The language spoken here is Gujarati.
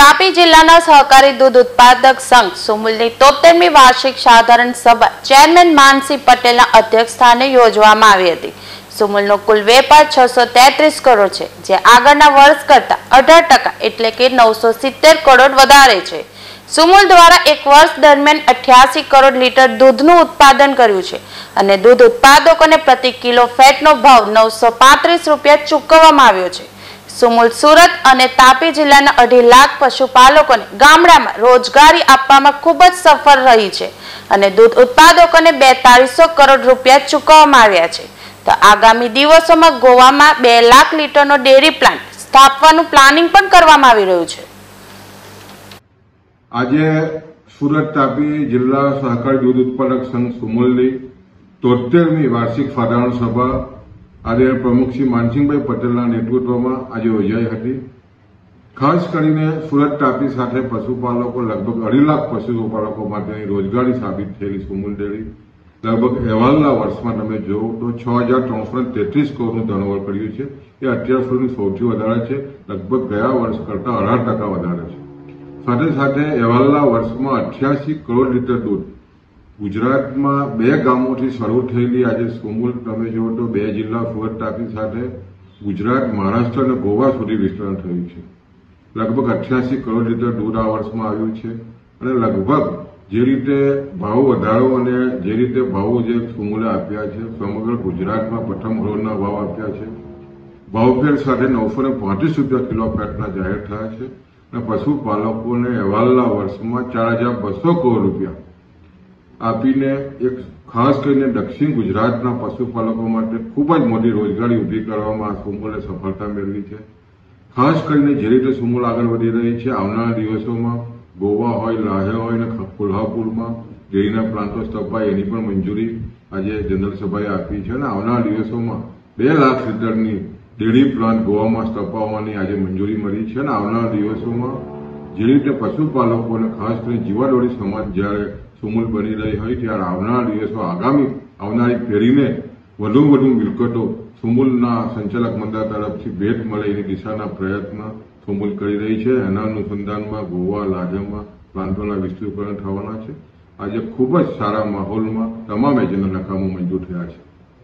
તાપી જિલ્લાના સહકારી દૂધ ઉત્પાદક સંઘ સુમુલની 73મી વાર્ષિક સાધારણ સભા ચેરમેન માનસી પટેલના અધ્યક્ષસ્થાને યોજવામાં આવી હતી। સુમુલનો કુલ વેપાર 633 કરોડ છે, જે આગળના વર્ષ કરતા 18% એટલે કે 970 કરોડ વધારે છે। સુમુલ દ્વારા એક વર્ષ દરમિયાન 88 કરોડ લીટર દૂધનું ઉત્પાદન કર્યું છે અને દૂધ ઉત્પાદકોને પ્રતિ કિલો ફેટનો ભાવ 935 રૂપિયા ચૂકવવામાં આવ્યો છે। સુમુલ સુરત અને તાપી જિલ્લાના 2.5 લાખ પશુપાલકોને ગામડામાં રોજગારી આપવામાં ખૂબ જ સફળ રહી છે અને દૂધ ઉત્પાદકોને 4200 કરોડ રૂપિયા ચૂકવવામાં આવ્યા છે। તો આગામી દિવસોમાં ગોવામાં 2 લાખ લીટરનો ડેરી પ્લાન્ટ સ્થાપવાનું પ્લાનિંગ પણ કરવામાં આવી રહ્યું છે। આજે સુરત તાપી જિલ્લા સહકારી દૂધ ઉત્પાદક સંઘ સુમુલની 73મી વાર્ષિક સાધારણ સભા આજે પ્રમુખ શ્રી માનસિંહભાઈ પટેલના નેતૃત્વમાં આજે યોજાઈ હતી। ખાસ કરીને સુરત તાપી સાથે પશુપાલકો લગભગ 2.5 લાખ પશુપાલકો માટેની રોજગારી સાબિત થયેલી સુમુલ ડેરી લગભગ અહેવાલના વર્ષમાં તમે જુઓ તો 6333 કરોડનું ટર્નઓવર કર્યું છે। એ અત્યાર સુધીનું સૌથી વધારે છે, લગભગ ગયા વર્ષ કરતા 18% વધારે છે। સાથે સાથે અહેવાલના વર્ષમાં 88 કરોડ લીટર દૂધ ગુજરાતમાં 2 ગામોથી શરૂ થયેલી આજે સુમુલ તમે જુઓ તો 2 જિલ્લા સુરત તાપી સાથે ગુજરાત, મહારાષ્ટ્ર અને ગોવા સુધી વિસ્તરણ થયું છે। લગભગ 88 કરોડ લીટર દૂધ આ વર્ષમાં આવ્યું છે અને લગભગ જે રીતે ભાવ વધારો અને જે રીતે ભાવો જે સુમુલે આપ્યા છે, સમગ્ર ગુજરાતમાં પ્રથમ હરોળના ભાવ આપ્યા છે। ભાવફેર સાથે 935 રૂપિયા કિલો ફેટના જાહેર થયા છે અને પશુપાલકોને અહેવાલના વર્ષમાં 4200 કરોડ રૂપિયા આપીને એક ખાસ કરીને દક્ષિણ ગુજરાતના પશુપાલકો માટે ખૂબ જ મોટી રોજગારી ઊભી કરવામાં સુમુલે સફળતા મેળવી છે। ખાસ કરીને જે રીતે સુમુલ આગળ વધી રહી છે, આવનારા દિવસોમાં ગોવા હોય, લાહે હોય અને કોલ્હાપુરમાં ડેરીના પ્લાન્ટો સ્થપાય એની પણ મંજૂરી આજે જનરલ સભાએ આપી છે અને આવનારા દિવસોમાં 2 લાખ લીટરની ડેરી પ્લાન્ટ ગોવામાં સ્થપાવવાની આજે મંજૂરી મળી છે અને આવનારા દિવસોમાં જે રીતે પશુપાલકોને ખાસ કરીને જીવાદોરી સમાજ જ્યારે સુમુલ બની રહી હોય ત્યારે આવનારા દિવસો આવનારી પેઢીને વધુ મિલકતો સુમુલના સંચાલક મંડળ તરફથી ભેટ મળે એની દિશાના પ્રયત્ન સુમુલ કરી રહી છે। એના અનુસંધાનમાં ગોવા, લાહેમાં પ્લાન્ટોના વિસ્તૃતીકરણ થવાના છે। આજે ખૂબ જ સારા માહોલમાં તમામ એજન્ડાના કામો મંજૂર થયા છે।